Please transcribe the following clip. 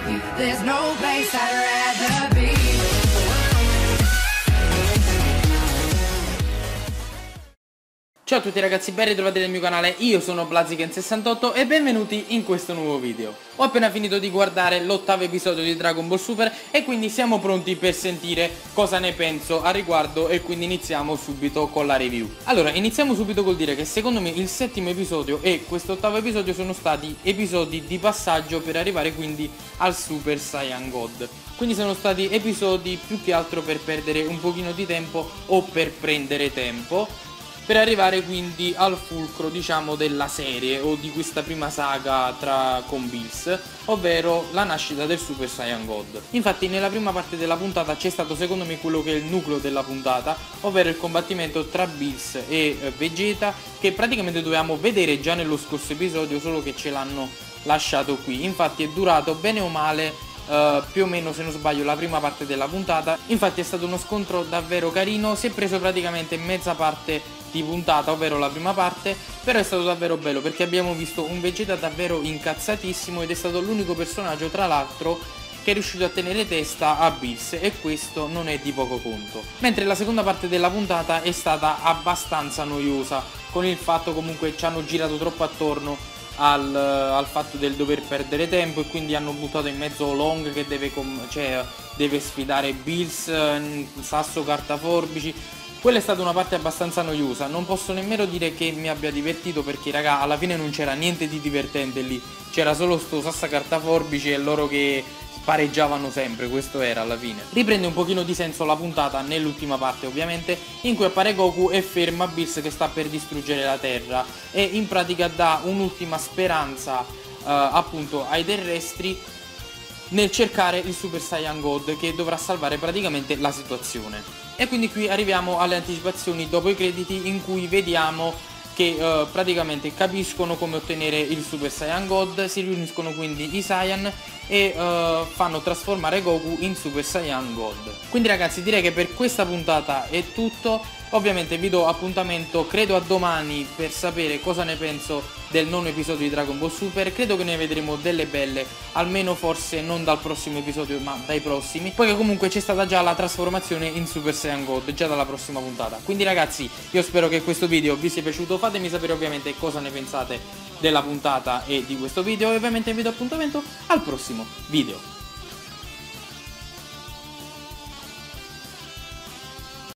with you, there's no place I'd rather be. Ciao a tutti ragazzi, ben ritrovati nel mio canale, io sono Blaziken68 e benvenuti in questo nuovo video. Ho appena finito di guardare l'8º episodio di Dragon Ball Super e quindi siamo pronti per sentire cosa ne penso a riguardo e quindi iniziamo subito con la review. Allora, iniziamo subito col dire che secondo me il 7º episodio e questo 8º episodio sono stati episodi di passaggio per arrivare quindi al Super Saiyan God. Quindi sono stati episodi più che altro per perdere un pochino di tempo o per prendere tempo, per arrivare quindi al fulcro, diciamo, della serie o di questa prima saga con Bills, ovvero la nascita del Super Saiyan God. Infatti nella prima parte della puntata c'è stato secondo me quello che è il nucleo della puntata, ovvero il combattimento tra Bills e Vegeta, che praticamente dovevamo vedere già nello scorso episodio, solo che ce l'hanno lasciato qui. Infatti è durato bene o male più o meno, se non sbaglio, la prima parte della puntata. Infatti è stato uno scontro davvero carino, si è preso praticamente mezza parte di puntata, ovvero la prima parte, però è stato davvero bello perché abbiamo visto un Vegeta davvero incazzatissimo ed è stato l'unico personaggio tra l'altro che è riuscito a tenere testa a Bills, e questo non è di poco conto. Mentre la seconda parte della puntata è stata abbastanza noiosa, con il fatto comunque ci hanno girato troppo attorno al fatto del dover perdere tempo e quindi hanno buttato in mezzo Long che deve sfidare Bills, sasso carta forbici. Quella è stata una parte abbastanza noiosa, non posso nemmeno dire che mi abbia divertito perché raga, alla fine non c'era niente di divertente lì, c'era solo sto sassa carta forbici e loro che pareggiavano sempre, questo era alla fine. Riprende un pochino di senso la puntata nell'ultima parte ovviamente, in cui appare Goku e ferma Bills che sta per distruggere la Terra e in pratica dà un'ultima speranza appunto ai terrestri nel cercare il Super Saiyan God che dovrà salvare praticamente la situazione. E quindi qui arriviamo alle anticipazioni dopo i crediti, in cui vediamo che praticamente capiscono come ottenere il Super Saiyan God, si riuniscono quindi i Saiyan e fanno trasformare Goku in Super Saiyan God. Quindi ragazzi, direi che per questa puntata è tutto. Ovviamente vi do appuntamento credo a domani per sapere cosa ne penso del 9º episodio di Dragon Ball Super. Credo che ne vedremo delle belle, almeno forse non dal prossimo episodio ma dai prossimi, poiché comunque c'è stata già la trasformazione in Super Saiyan God già dalla prossima puntata. Quindi ragazzi, io spero che questo video vi sia piaciuto, fatemi sapere ovviamente cosa ne pensate della puntata e di questo video e ovviamente vi do appuntamento al prossimo video.